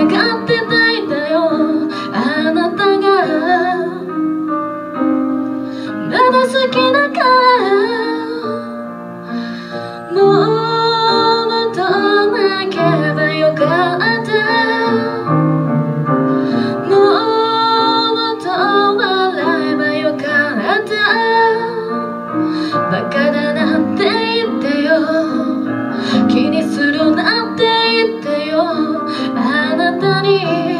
がってたいんだよ。あなたがまだ好きだからもう戻らなければよかった。もう戻らればよかった。バカだなんて言ってよ、気にするなんて言ってよ、あなたに